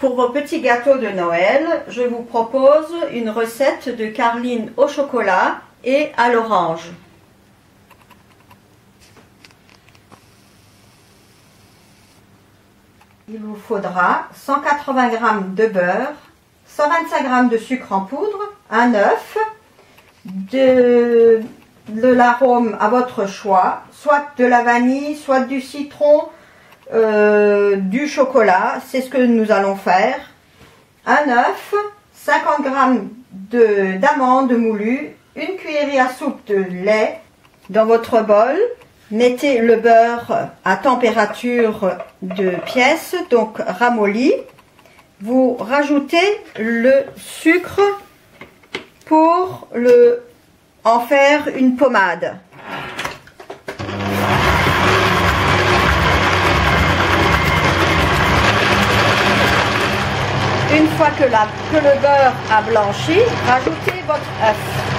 Pour vos petits gâteaux de Noël, je vous propose une recette de carline au chocolat et à l'orange. Il vous faudra 180 g de beurre, 125 g de sucre en poudre, un œuf, de l'arôme à votre choix, soit de la vanille, soit du citron, du chocolat, c'est ce que nous allons faire. Un œuf, 50 g d'amandes moulues, une cuillerée à soupe de lait. Dans votre bol, mettez le beurre à température de pièce, donc ramolli. Vous rajoutez le sucre pour en faire une pommade. Une fois que le beurre a blanchi, rajoutez votre œuf.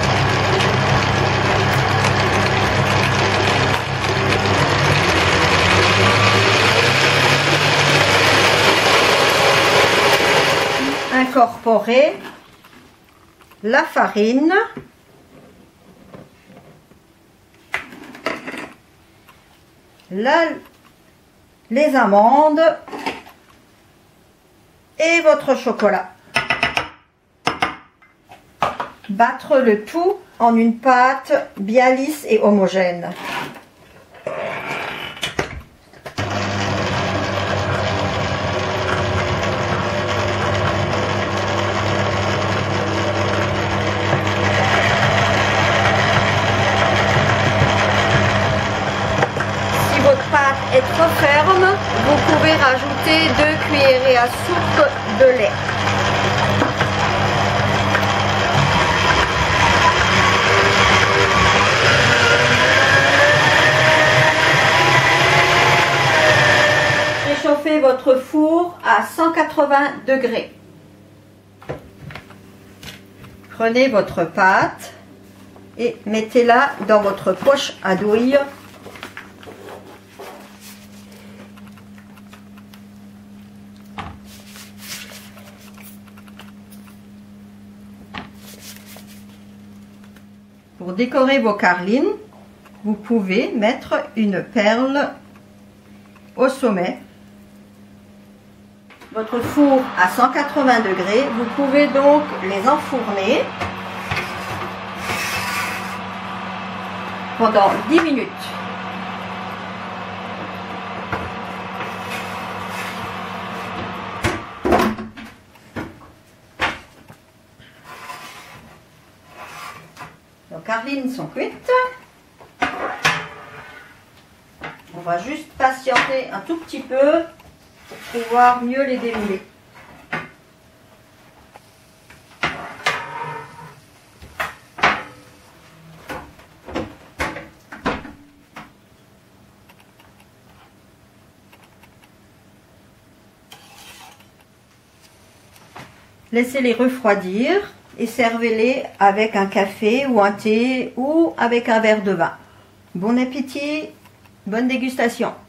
Incorporez la farine, les amandes et votre chocolat. Battre le tout en une pâte bien lisse et homogène. Si votre pâte est trop ferme, vous pouvez rajouter 2 cuillerées à soupe de lait. Réchauffez votre four à 180 degrés. Prenez votre pâte et mettez-la dans votre poche à douille. Pour décorer vos carlines, vous pouvez mettre une perle au sommet. Votre four à 180 degrés, vous pouvez donc les enfourner pendant 10 minutes. Nos carlines sont cuites. On va juste patienter un tout petit peu pour pouvoir mieux les démouler. Laissez-les refroidir et servez-les avec un café ou un thé ou avec un verre de vin. Bon appétit, bonne dégustation!